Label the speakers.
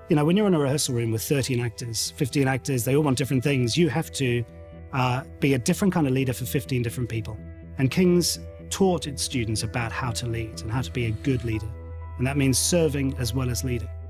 Speaker 1: You know, when you're in a rehearsal room with 13 actors, 15 actors, they all want different things. You have to be a different kind of leader for 15 different people. And King's taught its students about how to lead and how to be a good leader. And that means serving as well as leading.